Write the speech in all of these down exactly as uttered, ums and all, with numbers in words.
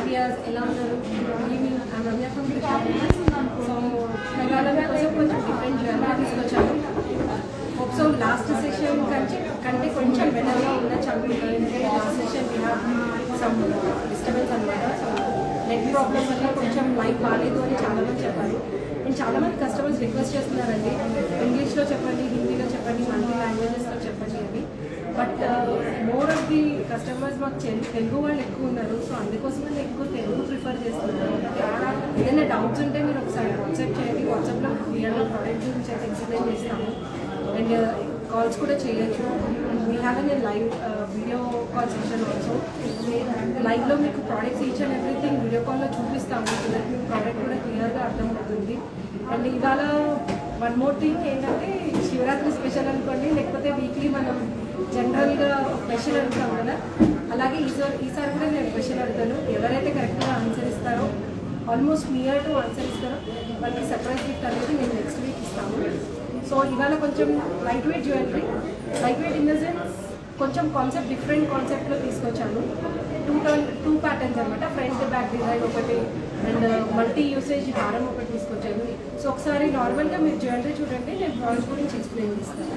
Ideas ఎలా ఉన్నారు? Evening I Ramya from Krishna. So ఇవాళ కోసం కొంచెం డిఫరెంట్ జ్యువెలరీ తీసుకొచ్చాను. హోప్ సో లాస్ట్ సెషన్ కంటే కంటే కొంచెం బెటర్గా ఉండొచ్చు అనుకుంటున్నాను. ఎందుకంటే last session we have some disturbance అనమాట. సో నెట్ ప్రాబ్లమ్ వల్ల కొంచెం లైఫ్ బాగాలేదు అని చాలామంది చెప్పారు. అండ్ చాలామంది కస్టమర్స్ రిక్వెస్ట్ చేస్తున్నారండి, ఇంగ్లీష్లో చెప్పండి, హిందీలో చెప్పండి, మల్టీ లాంగ్వేజెస్లో చెప్పండి అని. But more of the customers మాకు తెలుగు వాళ్ళు ఎక్కువ ఉన్నారు. సో అందుకోసమే నేను ఎక్కువ తెలుగు ప్రిఫర్ చేస్తున్నాను. ఏదైనా డౌట్స్ ఉంటే మీరు ఒకసారి వాట్సాప్ చేయండి. వాట్సాప్లో క్లియర్గా ప్రోడక్ట్ గురించి అయితే ఎక్స్ప్లెయిన్ చేస్తాము. అండ్ కాల్స్ కూడా చేయొచ్చు. We have an live video call session also. లైవ్లో మీకు products each and everything video కాల్లో చూపిస్తాము. సో దట్ మీకు ప్రోడక్ట్ కూడా క్లియర్గా అర్థమవుతుంది. అండ్ ఇవాళ వన్ మోర్ థింగ్ ఏంటంటే శివరాత్రి స్పెషల్ అనుకోండి, లేకపోతే వీక్లీ మనం జనరల్గా స్పెషల్ అడుగుతాం కదా, అలాగే ఈసారి ఈసారి కూడా నేను స్పెషల్ అడుగుతాను. ఎవరైతే కరెక్ట్గా ఆన్సర్ ఇస్తారో, ఆల్మోస్ట్ నియర్ టు ఆన్సర్ ఇస్తారో వాళ్ళకి సర్ప్రైజ్ గిఫ్ట్ అనేది నేను నెక్స్ట్ వీక్ ఇస్తాను. సో ఇవాళ కొంచెం light weight jewellery, light weight in the sense కొంచెం కాన్సెప్ట్ డిఫరెంట్ కాన్సెప్ట్లో తీసుకొచ్చాను. టూ టర్న్ టూ ప్యాటర్న్స్ అనమాట. ఫ్రంట్ బ్యాక్ డిజైన్ ఒకటి అండ్ మల్టీ యూసేజ్ హారం ఒకటి తీసుకొచ్చాను. సో ఒకసారి నార్మల్గా మీరు జ్యువెలరీ చూడండి, నేను ప్రోడక్ట్ గురించి ఎక్స్ప్లెయిన్ చేస్తాను.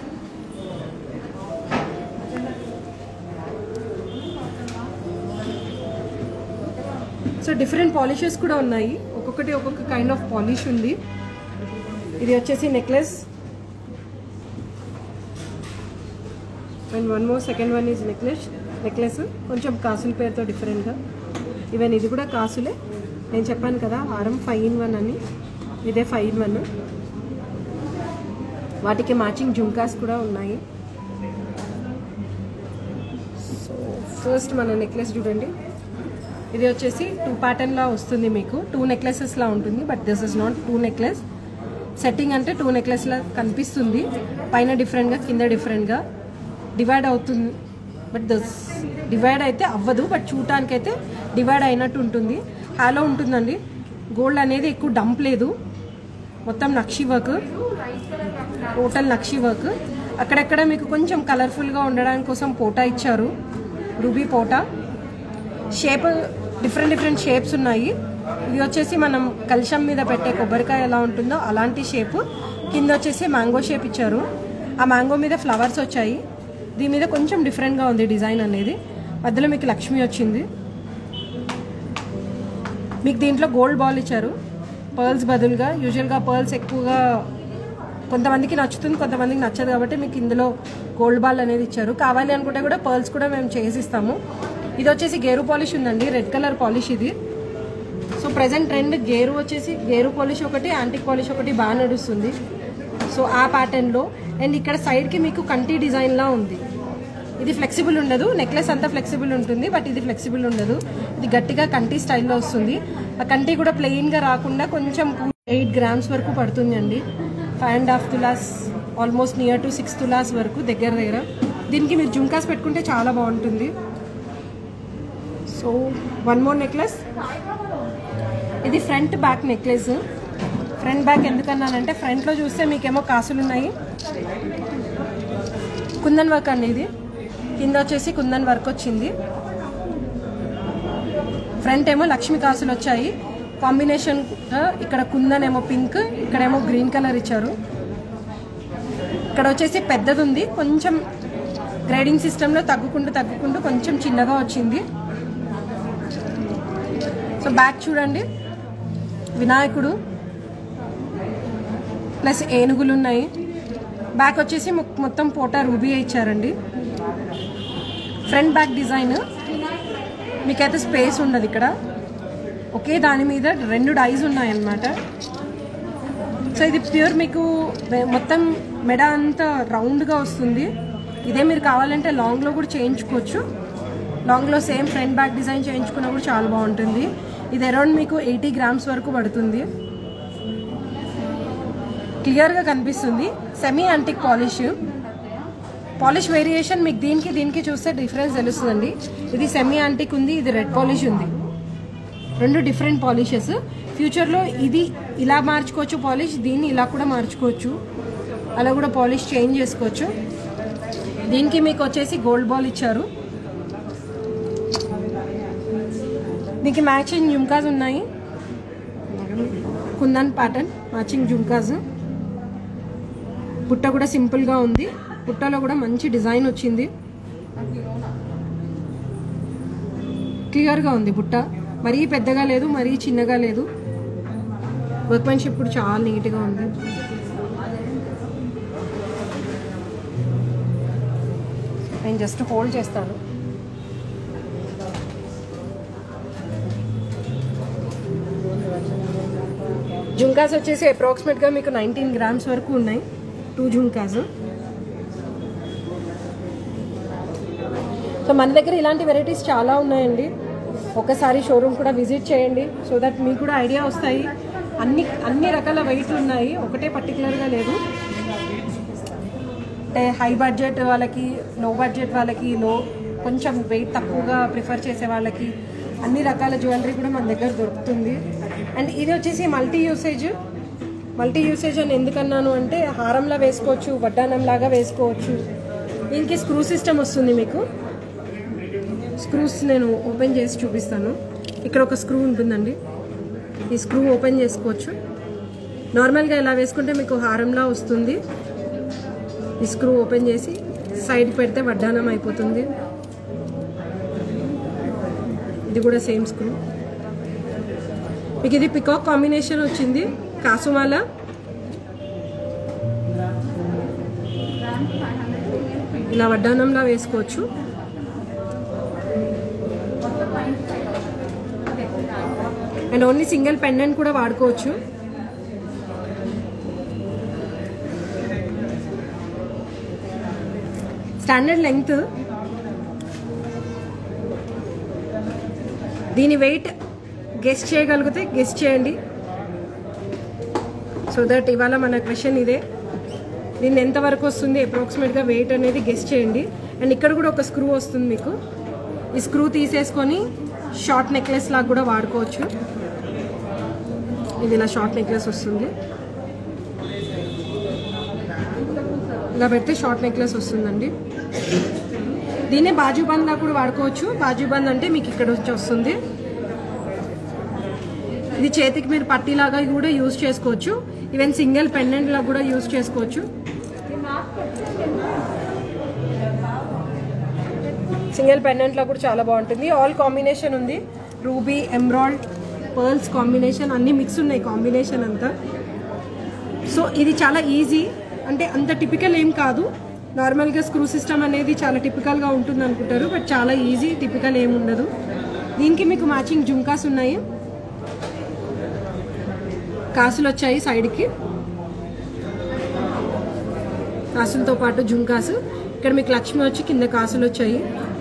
సో డిఫరెంట్ పాలిషెస్ కూడా ఉన్నాయి. ఒక్కొక్కటి ఒక్కొక్క కైండ్ ఆఫ్ పాలిష్ ఉంది. ఇది వచ్చేసి necklace and one more second one is necklace necklace కొంచెం కాసుల పేరుతో డిఫరెంట్గా. ఈవెన్ ఇది కూడా కాసులే. నేను చెప్పాను కదా హారం ఫైవ్ ఇన్ వన్ అని, ఇదే ఫైవ్ ఇన్ వన్. వాటికి మ్యాచింగ్ జుంకాస్ కూడా ఉన్నాయి. సో ఫస్ట్ మన నెక్లెస్ చూడండి. ఇది వచ్చేసి టూ ప్యాటర్న్లా వస్తుంది, మీకు టూ నెక్లెసెస్లా ఉంటుంది. But this is not two necklace. Setting అంటే టూ నెక్లెస్లా కనిపిస్తుంది, పైన డిఫరెంట్గా కింద డిఫరెంట్గా డివైడ్ అవుతుంది. బట్ దిస్ డివైడ్ అయితే అవ్వదు, బట్ చూడటానికి అయితే డివైడ్ అయినట్టు ఉంటుంది. హాలో ఉంటుందండి. గోల్డ్ అనేది ఎక్కువ డంప్ లేదు, మొత్తం nakshi work, total nakshi work. అక్కడెక్కడ మీకు కొంచెం కలర్ఫుల్గా ఉండడానికి కోసం పోటా ఇచ్చారు, రూబీ పోటా. షేప్ డిఫరెంట్ డిఫరెంట్ షేప్స్ ఉన్నాయి. ఇది వచ్చేసి మనం కలశం మీద పెట్టే కొబ్బరికాయ ఎలా ఉంటుందో అలాంటి షేపు. కింద వచ్చేసి మ్యాంగో షేప్ ఇచ్చారు. ఆ మ్యాంగో మీద ఫ్లవర్స్ వచ్చాయి. దీని మీద కొంచెం డిఫరెంట్గా ఉంది డిజైన్ అనేది. మధ్యలో మీకు లక్ష్మి వచ్చింది. మీకు దీంట్లో గోల్డ్ బాల్ ఇచ్చారు పర్ల్స్ బదులుగా. యూజువల్గా పర్ల్స్ ఎక్కువగా కొంతమందికి నచ్చుతుంది, కొంతమందికి నచ్చదు, కాబట్టి మీకు ఇందులో గోల్డ్ బాల్ అనేది ఇచ్చారు. కావాలి అనుకుంటే కూడా పర్ల్స్ కూడా మేము చేసిస్తాము. ఇది వచ్చేసి గేరు పాలిష్ ఉందండి, రెడ్ కలర్ పాలిష్ ఇది. సో ప్రజెంట్ ట్రెండ్ గేరు వచ్చేసి గేరు పాలిష్ ఒకటి, యాంటిక్ పాలిష్ ఒకటి బాగా నడుస్తుంది. సో ఆ ప్యాటర్న్లో. అండ్ ఇక్కడ సైడ్కి మీకు కంటి డిజైన్లా ఉంది. ఇది ఫ్లెక్సిబుల్ ఉండదు, నెక్లెస్ అంతా ఫ్లెక్సిబుల్ ఉంటుంది, బట్ ఇది ఫ్లెక్సిబుల్ ఉండదు. ఇది గట్టిగా కంటి స్టైల్లో వస్తుంది. ఆ కంటి కూడా ప్లెయిన్గా రాకుండా కొంచెం ఎయిట్ గ్రామ్స్ వరకు పడుతుంది అండి. Five and half tolas, almost near to six tolas వరకు దగ్గర దగ్గర. దీనికి మీరు జుంకాస్ పెట్టుకుంటే చాలా బాగుంటుంది. So one more necklace. ఇది front back necklace. Front back ఎందుకన్నానంటే ఫ్రంట్లో చూస్తే మీకేమో కాసులు ఉన్నాయి, కుందన్ వర్క్ అండి. ఇది కింద వచ్చేసి కుందన్ వర్క్ వచ్చింది. ఫ్రంట్ ఏమో లక్ష్మీ కాసులు వచ్చాయి. కాంబినేషన్ ఇక్కడ కుందన్ ఏమో పింక్, ఇక్కడేమో గ్రీన్ కలర్ ఇచ్చారు. ఇక్కడ వచ్చేసి పెద్దది ఉంది, కొంచెం గ్రేడింగ్ సిస్టంలో తగ్గుకుంటూ తగ్గుకుంటూ కొంచెం చిన్నగా వచ్చింది. సో బ్యాక్ చూడండి, వినాయకుడు ప్లస్ ఏనుగులు ఉన్నాయి. బ్యాక్ వచ్చేసి మొత్తం పోటా రూబీ ఇచ్చారండి. ఫ్రంట్ బ్యాక్ డిజైన్ మీకైతే స్పేస్ ఉండదు. ఇక్కడ ఒకే దాని మీద రెండు డైస్ ఉన్నాయన్నమాట. సో ఇది ప్యూర్ మీకు మొత్తం మెడ అంతా రౌండ్గా వస్తుంది. ఇదే మీరు కావాలంటే లాంగ్లో కూడా చేయించుకోవచ్చు. లాంగ్లో సేమ్ ఫ్రంట్ బ్యాక్ డిజైన్ చేయించుకున్నా కూడా చాలా బాగుంటుంది. ఇది అరౌండ్ మీకు ఎయిటీ గ్రామ్స్ వరకు పడుతుంది. క్లియర్గా కనిపిస్తుంది. Semi antique polish. Polish variation మీకు దీనికి దీనికి చూస్తే డిఫరెన్స్ తెలుస్తుందండి. ఇది సెమీ యాంటిక్ ఉంది, ఇది రెడ్ పాలిష్ ఉంది. రెండు డిఫరెంట్ పాలిషెస్. ఫ్యూచర్లో ఇది ఇలా మార్చుకోవచ్చు పాలిష్, దీన్ని ఇలా కూడా మార్చుకోవచ్చు, అలా కూడా పాలిష్ చేంజ్ చేసుకోవచ్చు. దీనికి మీకు వచ్చేసి గోల్డ్ బాల్ ఇచ్చారు. దీనికి మ్యాచింగ్ జుమ్కాస్ ఉన్నాయి, కుందన్ ప్యాటర్న్ మ్యాచింగ్ జుమ్కాస్. బుట్ట కూడా సింపుల్గా ఉంది, బుట్టలో కూడా మంచి డిజైన్ వచ్చింది, క్లియర్గా ఉంది బుట్ట, మరీ పెద్దగా లేదు మరీ చిన్నగా లేదు. వర్క్మెన్షిప్ కూడా చాలా నీట్గా ఉంది. నేను జస్ట్ హోల్డ్ చేస్తాను. జుంకాస్ వచ్చేసి అప్రాక్సిమేట్గా మీకు నైన్టీన్ గ్రామ్స్ వరకు ఉన్నాయి, టూ జుంకాస్. సో మన దగ్గర ఇలాంటి వెరైటీస్ చాలా ఉన్నాయండి. ఒకసారి షోరూమ్ కూడా విజిట్ చేయండి, సో దట్ మీకు కూడా ఐడియా వస్తాయి. అన్ని అన్ని రకాల వెయిట్ ఉన్నాయి, ఒకటే పర్టికులర్గా లేదు. అంటే హై బడ్జెట్ వాళ్ళకి, లో బడ్జెట్ వాళ్ళకి, లో కొంచెం వెయిట్ తక్కువగా ప్రిఫర్ చేసే వాళ్ళకి అన్ని రకాల జ్యువెలరీ కూడా మన దగ్గర దొరుకుతుంది. అండ్ ఇది వచ్చేసి మల్టీ యూసేజ్. మల్టీ యూసేజ్ అని ఎందుకన్నాను అంటే హారంలా వేసుకోవచ్చు, వడ్డానంలాగా వేసుకోవచ్చు. దీనికి స్క్రూ సిస్టమ్ వస్తుంది మీకు. స్క్రూస్ నేను ఓపెన్ చేసి చూపిస్తాను. ఇక్కడ ఒక స్క్రూ ఉంటుందండి, ఈ స్క్రూ ఓపెన్ చేసుకోవచ్చు. నార్మల్గా ఇలా వేసుకుంటే మీకు హారంలా వస్తుంది. ఈ స్క్రూ ఓపెన్ చేసి సైడ్ పెడితే వడ్డానం అయిపోతుంది. ఇది కూడా సేమ్ స్క్రూ. మీకు ఇది పికాక్ కాంబినేషన్ వచ్చింది, కాసుమాల. ఇలా వడ్డానంలా వేసుకోవచ్చు. అండ్ ఓన్లీ సింగిల్ పెండెంట్ కూడా వాడుకోవచ్చు. Standard length. దీని వెయిట్ గెస్ చేయగలిగితే గెస్ చేయండి, సో దట్ ఇవాళ మన క్వశ్చన్ ఇదే. దీన్ని ఎంతవరకు వస్తుంది అప్రాక్సిమేట్గా వెయిట్ అనేది గెస్ చేయండి. అండ్ ఇక్కడ కూడా ఒక స్క్రూ వస్తుంది మీకు. ఈ స్క్రూ తీసేసుకొని షార్ట్ నెక్లెస్ లాగా కూడా వాడుకోవచ్చు. ఇది ఇలా షార్ట్ నెక్లెస్ వస్తుంది, ఇలా పెడితే షార్ట్ నెక్లెస్ వస్తుందండి. దీన్నే బాజుబంద్ లా కూడా వాడుకోవచ్చు. బాజుబంద్ అంటే మీకు ఇక్కడ వచ్చి వస్తుంది. ఇది చేతికి మీరు పట్టీలాగా కూడా యూజ్ చేసుకోవచ్చు, ఈవెన్ సింగిల్ పెండెంట్ లాగా కూడా యూజ్ చేసుకోవచ్చు. సింగిల్ పెండెంట్ లా కూడా చాలా బాగుంటుంది. ఆల్ కాంబినేషన్ ఉంది, రూబీ, ఎమరాల్డ్, పర్ల్స్ కాంబినేషన్ అన్నీ మిక్స్ ఉన్నాయి కాంబినేషన్ అంతా. సో ఇది చాలా ఈజీ, అంటే అంత టిపికల్ ఏం కాదు. నార్మల్గా స్క్రూ సిస్టమ్ అనేది చాలా టిపికల్గా ఉంటుంది అనుకుంటారు, బట్ చాలా ఈజీ, టిపికల్ ఏమి ఉండదు. దీనికి మీకు మ్యాచింగ్ జుంకాస్ ఉన్నాయి, కాసులు వచ్చాయి సైడ్కి, కాసులతో పాటు జుంకాసు. ఇక్కడ మీకు లక్ష్మి వచ్చి కింద కాసులు వచ్చాయి.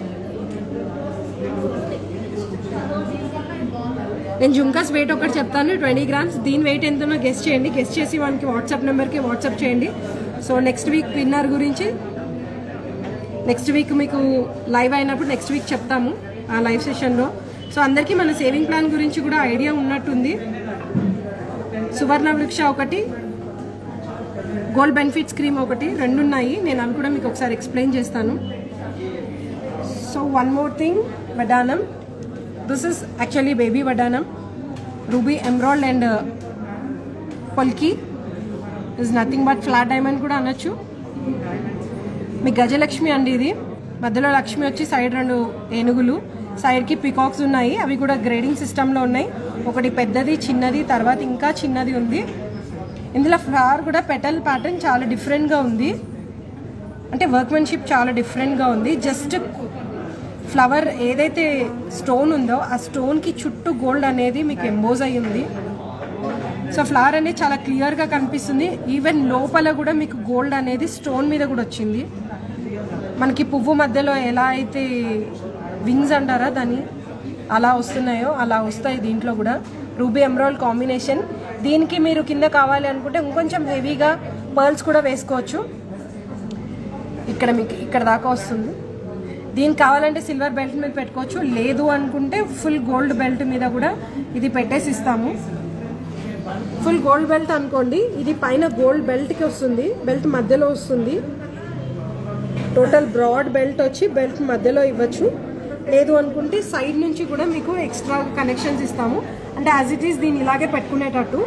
నేను జుంకాస్ వెయిట్ ఒకటి చెప్తాను, ట్వంటీ గ్రామ్స్. దీని వెయిట్ ఎంతనో గెస్ట్ చేయండి, గెస్ట్ చేసి వానికి వాట్సాప్ నెంబర్కి వాట్సాప్ చేయండి. సో నెక్స్ట్ వీక్ విన్నర్ గురించి నెక్స్ట్ వీక్ మీకు లైవ్ అయినప్పుడు నెక్స్ట్ వీక్ చెప్తాము ఆ లైవ్ సెషన్లో. సో అందరికీ మన సేవింగ్ ప్లాన్ గురించి కూడా ఐడియా ఉన్నట్టుంది. సువర్ణ వృక్ష ఒకటి, గోల్డ్ బెనిఫిట్ స్కీమ్ ఒకటి, రెండు ఉన్నాయి. నేను అవి కూడా మీకు ఒకసారి ఎక్స్ప్లెయిన్ చేస్తాను. So one more thing, vaddanam. This is actually baby vaddanam, ruby, emerald and polki. Is nothing but flat diamond కూడా అనొచ్చు. మీ గజలక్ష్మి అండి ఇది. మధ్యలో లక్ష్మి వచ్చి సైడ్ రెండు ఏనుగులు, సైడ్కి పికాక్స్ ఉన్నాయి. అవి కూడా గ్రేడింగ్ సిస్టంలో ఉన్నాయి. ఒకటి పెద్దది, చిన్నది, తర్వాత ఇంకా చిన్నది ఉంది. ఇందులో ఫ్లవర్ కూడా పెటల్ ప్యాటర్న్ చాలా డిఫరెంట్గా ఉంది, అంటే వర్క్మెన్షిప్ చాలా డిఫరెంట్గా ఉంది. జస్ట్ ఫ్లవర్ ఏదైతే స్టోన్ ఉందో ఆ స్టోన్కి చుట్టూ గోల్డ్ అనేది మీకు ఎంబోజ్ అయ్యి ఉంది. సో ఫ్లవర్ అనేది చాలా క్లియర్గా కనిపిస్తుంది. ఈవెన్ లోపల కూడా మీకు గోల్డ్ అనేది స్టోన్ మీద కూడా వచ్చింది. మనకి పువ్వు మధ్యలో ఎలా అయితే వింగ్స్ అంటారా దాన్ని అలా వస్తున్నాయో అలా వస్తాయి దీంట్లో కూడా. Ruby emerald combination. దీనికి మీరు కింద కావాలి అనుకుంటే ఇంకొంచెం హెవీగా పర్ల్స్ కూడా వేసుకోవచ్చు. ఇక్కడ మీకు ఇక్కడ దాకా వస్తుంది. దీనికి కావాలంటే సిల్వర్ బెల్ట్ మీద పెట్టుకోవచ్చు, లేదు అనుకుంటే ఫుల్ గోల్డ్ బెల్ట్ మీద కూడా ఇది పెట్టేసి ఇస్తాము. ఫుల్ గోల్డ్ బెల్ట్ అనుకోండి, ఇది పైన గోల్డ్ బెల్ట్కి వస్తుంది, బెల్ట్ మధ్యలో వస్తుంది. టోటల్ బ్రాడ్ బెల్ట్ వచ్చి బెల్ట్ మధ్యలో ఇవ్వచ్చు. లేదు అనుకుంటే సైడ్ నుంచి కూడా మీకు ఎక్స్ట్రా కనెక్షన్స్ ఇస్తాము. అంటే యాజ్ ఇట్ ఈస్ దీన్ని ఇలాగే పెట్టుకునేటట్టు.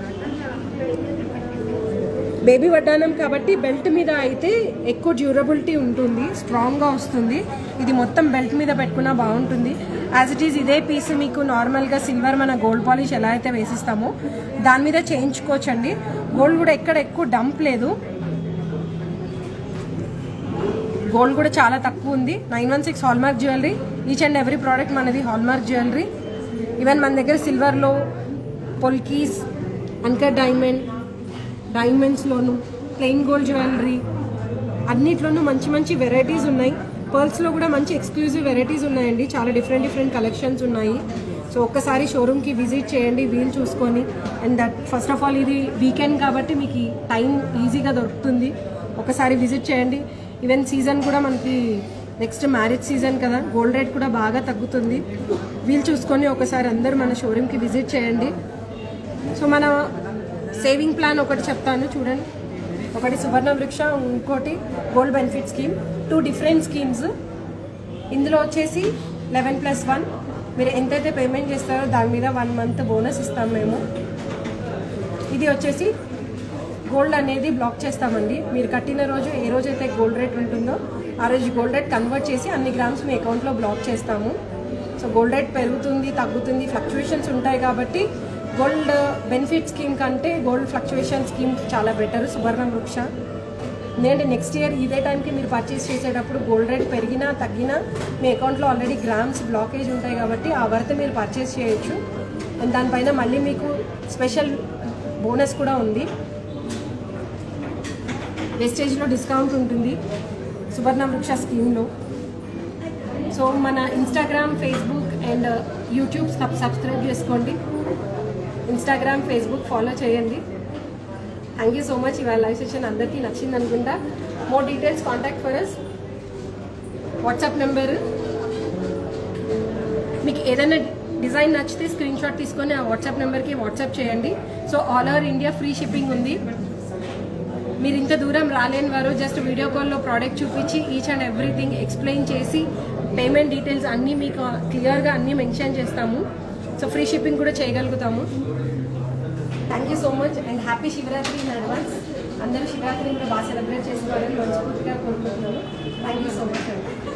బేబీ వడ్డానం కాబట్టి బెల్ట్ మీద అయితే ఎక్కువ డ్యూరబిలిటీ ఉంటుంది, స్ట్రాంగ్గా వస్తుంది. ఇది మొత్తం బెల్ట్ మీద పెట్టుకున్నా బాగుంటుంది. యాజ్ ఇట్ ఈస్ ఇదే పీస్ మీకు నార్మల్గా సిల్వర్ మన గోల్డ్ పాలిష్ ఎలా అయితే వేసిస్తామో దాని మీద చేయించుకోవచ్చండి. గోల్డ్ కూడా ఎక్కడ ఎక్కువ డంప్ లేదు, గోల్డ్ కూడా చాలా తక్కువ ఉంది. Nine one six hallmark jewellery, each and every product మనది హాల్మార్క్ జ్యువెలరీ. ఈవెన్ మన దగ్గర సిల్వర్లో పొల్కీస్, అన్కట్ డైమండ్, డైమండ్స్లోను ప్లెయిన్ గోల్డ్ జ్యువెలరీ అన్నిట్లోనూ మంచి మంచి వెరైటీస్ ఉన్నాయి. పర్ల్స్లో కూడా మంచి ఎక్స్క్లూజివ్ వెరైటీస్ ఉన్నాయండి, చాలా డిఫరెంట్ డిఫరెంట్ కలెక్షన్స్ ఉన్నాయి. సో ఒక్కసారి షోరూమ్కి విజిట్ చేయండి వీలు చూసుకొని. And that first of all ఇది వీకెండ్ కాబట్టి మీకు టైం ఈజీగా దొరుకుతుంది, ఒకసారి విజిట్ చేయండి. ఈవెన్ సీజన్ కూడా మనకి నెక్స్ట్ మ్యారేజ్ సీజన్ కదా, గోల్డ్ రేట్ కూడా బాగా తగ్గుతుంది. వీలు చూసుకొని ఒకసారి అందరూ మన షోరూమ్కి విజిట్ చేయండి. సో మన సేవింగ్ ప్లాన్ ఒకటి చెప్తాను చూడండి. ఒకటి సువర్ణ వృక్ష, ఇంకోటి gold benefit scheme, two different schemes. ఇందులో వచ్చేసి లెవెన్ ప్లస్ వన్ మీరు ఎంతైతే పేమెంట్ చేస్తారో దాని మీద వన్ మంత్ బోనస్ ఇస్తాం మేము. ఇది వచ్చేసి గోల్డ్ అనేది బ్లాక్ చేస్తామండి. మీరు కట్టిన రోజు ఏ రోజైతే గోల్డ్ రేట్ ఉంటుందో ఆ రోజు గోల్డ్ రేట్ కన్వర్ట్ చేసి అన్ని గ్రామ్స్ మీ అకౌంట్లో బ్లాక్ చేస్తాము. సో గోల్డ్ రేట్ పెరుగుతుంది తగ్గుతుంది, ఫ్లక్చువేషన్స్ ఉంటాయి కాబట్టి గోల్డ్ బెనిఫిట్ స్కీమ్ కంటే గోల్డ్ ఫ్లక్చువేషన్ స్కీమ్ చాలా బెటర్ సువర్ణ వృక్ష. ఎందుకంటే నెక్స్ట్ ఇయర్ ఇదే టైంకి మీరు పర్చేస్ చేసేటప్పుడు గోల్డ్ రేట్ పెరిగినా తగ్గినా మీ అకౌంట్లో ఆల్రెడీ గ్రామ్స్ బ్లాకేజ్ ఉంటాయి కాబట్టి ఆ వర్త్ మీరు పర్చేస్ చేయొచ్చు. అండ్ దానిపైన మళ్ళీ మీకు స్పెషల్ బోనస్ కూడా ఉంది, వెస్టేజ్లో డిస్కౌంట్ ఉంటుంది సువర్ణ వృక్ష స్కీమ్లో. సో మన Instagram, Facebook and YouTube sub subscribe చేసుకోండి. ఇన్స్టాగ్రామ్, ఫేస్బుక్ ఫాలో చేయండి. Thank you so much. ఇవాళ లైవ్ సెషన్ అందరికీ నచ్చింది అనుకుంటా. More details contact for us. WhatsApp number, మీకు ఏదైనా డిజైన్ నచ్చితే స్క్రీన్ షాట్ తీసుకొని ఆ వాట్సాప్ నెంబర్కి వాట్సాప్ చేయండి. So all over India free shipping ఉంది. మీరు ఇంత దూరం రాలేని వారు జస్ట్ వీడియో కాల్లో ప్రోడక్ట్ చూపించి ఈచ్ అండ్ ఎవ్రీథింగ్ ఎక్స్ప్లెయిన్ చేసి పేమెంట్ డీటెయిల్స్ అన్నీ మీకు క్లియర్గా అన్నీ మెన్షన్ చేస్తాము. సో ఫ్రీ షిప్పింగ్ కూడా చేయగలుగుతాము. Thank you so much and happy Shivaratri in advance. అందరూ శివరాత్రిని కూడా బాగా సెలబ్రేట్ చేసుకోవాలని మనస్ఫూర్తిగా కోరుకుంటున్నాను. థ్యాంక్ యూ సో మచ్ అండి.